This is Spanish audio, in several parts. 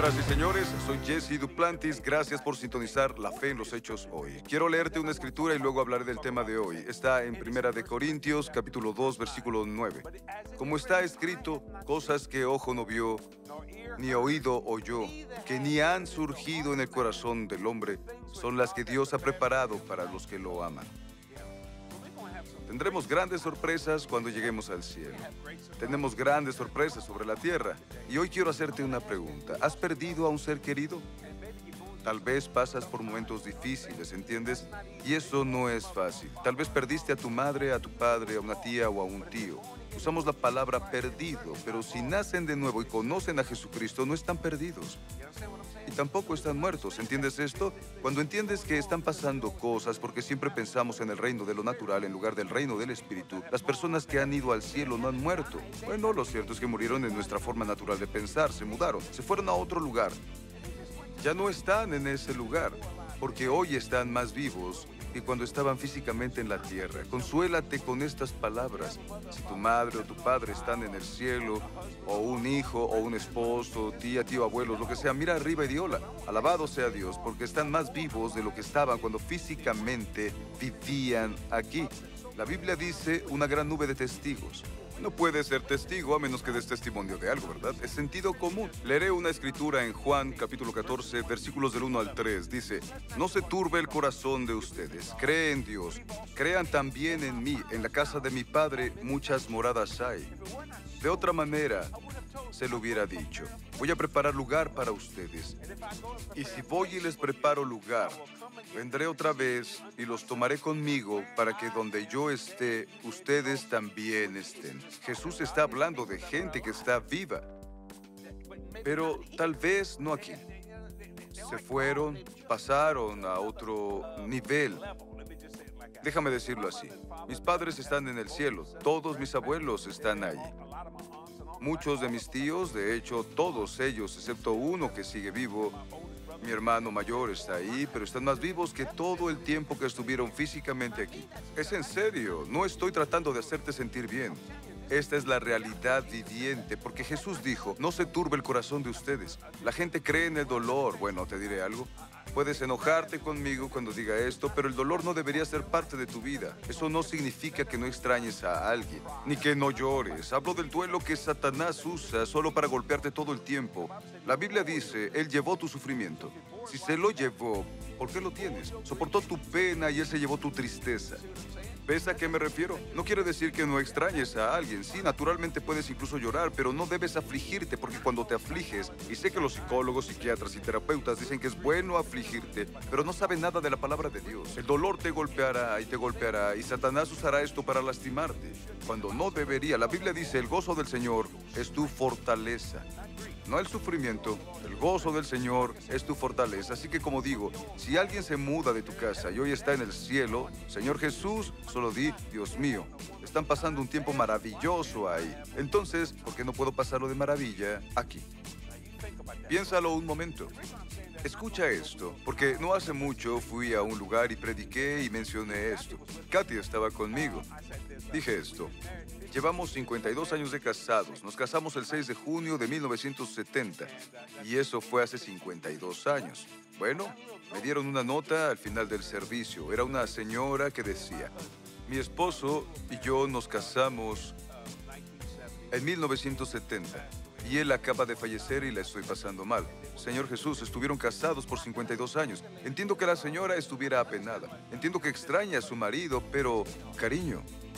Señoras y señores, soy Jesse Duplantis. Gracias por sintonizar La Fe en los Hechos hoy. Quiero leerte una escritura y luego hablaré del tema de hoy. Está en Primera de Corintios, capítulo 2, versículo 9. Como está escrito, cosas que ojo no vio, ni oído oyó, que ni han surgido en el corazón del hombre, son las que Dios ha preparado para los que lo aman. Tendremos grandes sorpresas cuando lleguemos al cielo. Tenemos grandes sorpresas sobre la tierra. Y hoy quiero hacerte una pregunta. ¿Has perdido a un ser querido? Tal vez pasas por momentos difíciles, ¿entiendes? Y eso no es fácil. Tal vez perdiste a tu madre, a tu padre, a una tía o a un tío. Usamos la palabra perdido, pero si nacen de nuevo y conocen a Jesucristo, no están perdidos. Y tampoco están muertos, ¿entiendes esto? Cuando entiendes que están pasando cosas porque siempre pensamos en el reino de lo natural en lugar del reino del espíritu, las personas que han ido al cielo no han muerto. Bueno, lo cierto es que murieron en nuestra forma natural de pensar, se mudaron, se fueron a otro lugar. Ya no están en ese lugar, porque hoy están más vivos que cuando estaban físicamente en la tierra. Consuélate con estas palabras. Si tu madre o tu padre están en el cielo, o un hijo, o un esposo, tía, tío, abuelos, lo que sea, mira arriba y di hola. Alabado sea Dios, porque están más vivos de lo que estaban cuando físicamente vivían aquí. La Biblia dice una gran nube de testigos. No puedes ser testigo a menos que des testimonio de algo, ¿verdad? Es sentido común. Leeré una escritura en Juan, capítulo 14, versículos del 1 al 3. Dice, no se turbe el corazón de ustedes. Creen en Dios. Crean también en mí. En la casa de mi Padre muchas moradas hay. De otra manera, se lo hubiera dicho. Voy a preparar lugar para ustedes. Y si voy y les preparo lugar, vendré otra vez y los tomaré conmigo para que donde yo esté, ustedes también estén. Jesús está hablando de gente que está viva, pero tal vez no aquí. Se fueron, pasaron a otro nivel. Déjame decirlo así. Mis padres están en el cielo. Todos mis abuelos están ahí. Muchos de mis tíos, de hecho, todos ellos, excepto uno que sigue vivo, mi hermano mayor está ahí, pero están más vivos que todo el tiempo que estuvieron físicamente aquí. Es en serio, no estoy tratando de hacerte sentir bien. Esta es la realidad viviente, porque Jesús dijo, no se turbe el corazón de ustedes. La gente cree en el dolor. Bueno, te diré algo. Puedes enojarte conmigo cuando diga esto, pero el dolor no debería ser parte de tu vida. Eso no significa que no extrañes a alguien, ni que no llores. Hablo del duelo que Satanás usa solo para golpearte todo el tiempo. La Biblia dice, Él llevó tu sufrimiento. Si se lo llevó, ¿por qué lo tienes? Soportó tu pena y Él se llevó tu tristeza. ¿Ves a qué me refiero? No quiere decir que no extrañes a alguien. Sí, naturalmente puedes incluso llorar, pero no debes afligirte, porque cuando te afliges, y sé que los psicólogos, psiquiatras y terapeutas dicen que es bueno afligirte, pero no saben nada de la palabra de Dios. El dolor te golpeará, y Satanás usará esto para lastimarte. Cuando no debería, la Biblia dice, el gozo del Señor es tu fortaleza. No el sufrimiento, el gozo del Señor es tu fortaleza. Así que como digo, si alguien se muda de tu casa y hoy está en el cielo, Señor Jesús, solo di, Dios mío, están pasando un tiempo maravilloso ahí. Entonces, ¿por qué no puedo pasarlo de maravilla aquí? Piénsalo un momento. Escucha esto, porque no hace mucho fui a un lugar y prediqué y mencioné esto. Katy estaba conmigo. Dije esto. Llevamos 52 años de casados. Nos casamos el 6 de junio de 1970. Y eso fue hace 52 años. Bueno, me dieron una nota al final del servicio. Era una señora que decía, mi esposo y yo nos casamos en 1970. Y él acaba de fallecer y la estoy pasando mal. Señor Jesús, estuvieron casados por 52 años. Entiendo que la señora estuviera apenada. Entiendo que extraña a su marido, pero, cariño,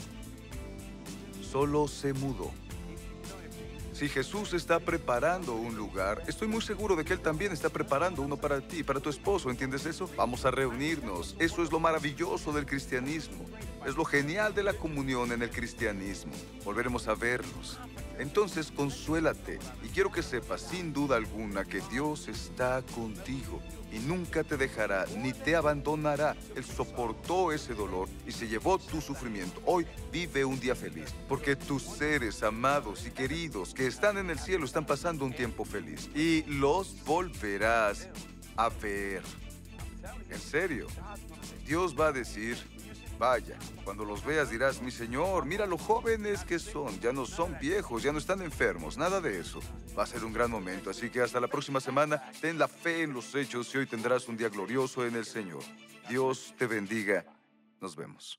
solo se mudó. Si Jesús está preparando un lugar, estoy muy seguro de que Él también está preparando uno para ti, para tu esposo, ¿entiendes eso? Vamos a reunirnos. Eso es lo maravilloso del cristianismo. Es lo genial de la comunión en el cristianismo. Volveremos a verlos. Entonces, consuélate. Y quiero que sepas, sin duda alguna, que Dios está contigo. Y nunca te dejará, ni te abandonará. Él soportó ese dolor y se llevó tu sufrimiento. Hoy vive un día feliz, porque tus seres amados y queridos que están en el cielo están pasando un tiempo feliz. Y los volverás a ver. En serio, Dios va a decir, Vaya, cuando los veas dirás, mi señor, mira lo jóvenes que son. Ya no son viejos, ya no están enfermos, nada de eso. Va a ser un gran momento, así que hasta la próxima semana, ten la fe en los hechos y hoy tendrás un día glorioso en el Señor. Dios te bendiga. Nos vemos.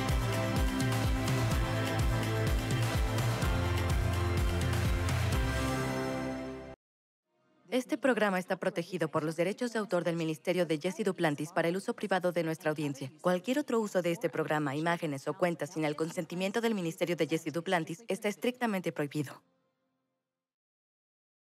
Este programa está protegido por los derechos de autor del Ministerio de Jesse Duplantis para el uso privado de nuestra audiencia. Cualquier otro uso de este programa, imágenes o cuentas sin el consentimiento del Ministerio de Jesse Duplantis está estrictamente prohibido.